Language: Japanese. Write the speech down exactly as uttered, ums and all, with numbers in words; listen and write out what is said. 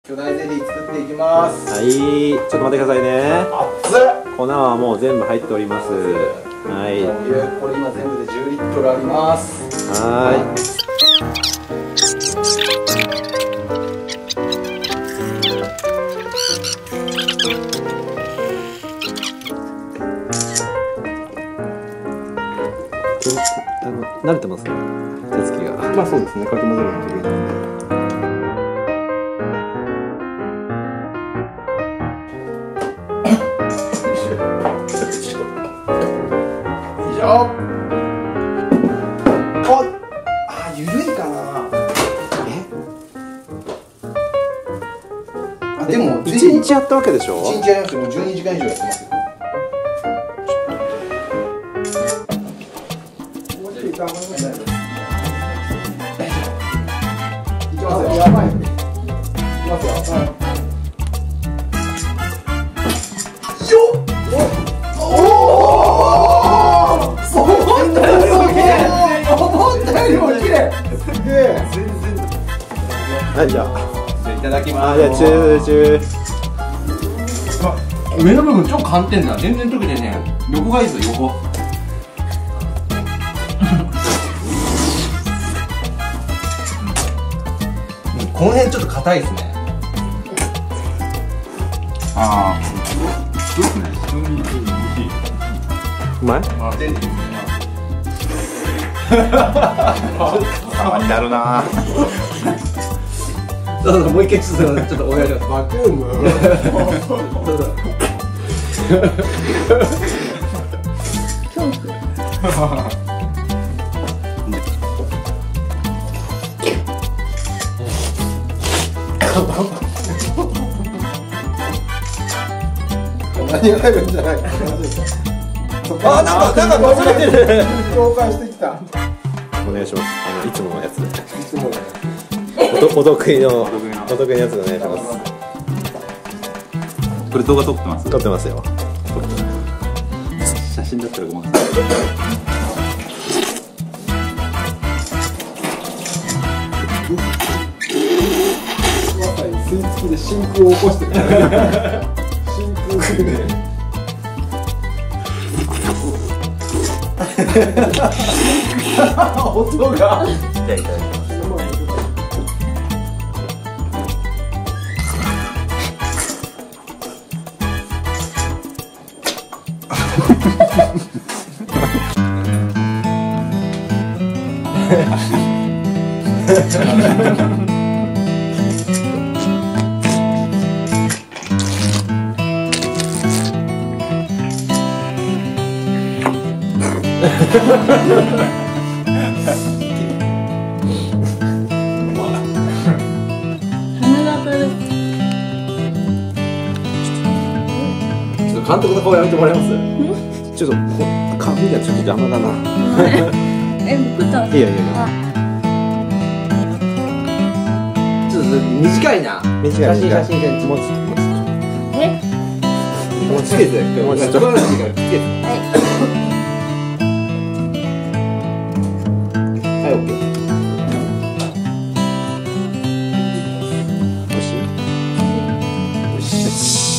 巨大ゼリー作っていきます。 はい、ちょっと待ってくださいね。 熱っ。 粉はもう全部入っております。はい。 お湯、これ今全部でじゅうリットルあります。 はい。あの慣れてますね、手つきが。 まあそうですね、かき混ぜるの得意なんで。よいしょ。お、あ、ゆるいかな。え？あ、でも一日やったわけでしょ？ 一日やりますよ。もうじゅうにじかん以上やってますよ。いきますよ。やばい。いきますよ。よっ。おお。思ったよりも綺麗。思ったよりも綺麗。すげえ。 はい、じゃあ。いただきます。 あ、じゃあ、チューチュー。 上の部分超寒天だ。全然溶けてね。横がいいですよ、横。この辺ちょっと硬いですね。ああ、そうですね。非常に美味しい。 うまい？ まあ、全然。 様になるな。 どうぞ、もう一回ちょっとちょっとお願いします。バクーム。どうぞ。何が入るんじゃないか。あ、なんかなんか忘れてる。共感してきた。 お願いします。あのいつものやつ。 いつもね。 お得意のお得意のやつお願いします。 これ動画撮ってます？ 撮ってますよ。 写真だったらごめんなさい。 吸い付きで真空を起こしてる。真空で。音が。 じゃあいただきます。 監督の顔やめてもらえます？ ちょっと髪がちょっと邪魔だな。 え、僕と。 いやいやいや。 ちょっと短いな。 短い写真写真もうちょっともうちょっと。 え？ もうつけて。 もうちょっと。